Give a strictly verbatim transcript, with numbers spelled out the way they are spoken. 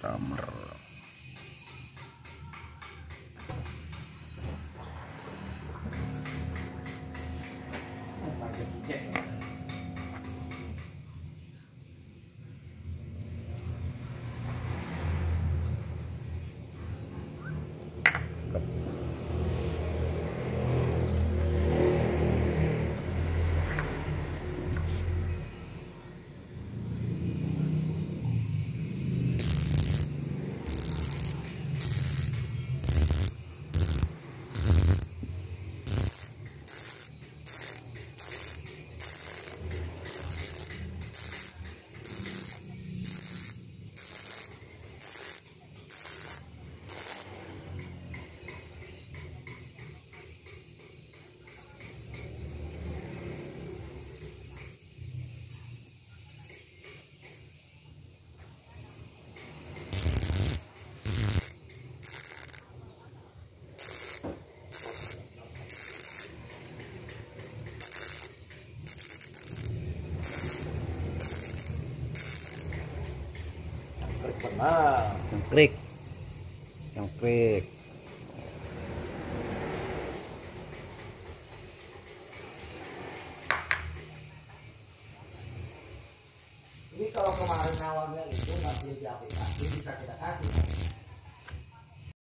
drummer. Nah, Jangkrik, jangkrik. ini kalau kemarin awalnya itu nggak boleh di aplikasi bisa kita kasih.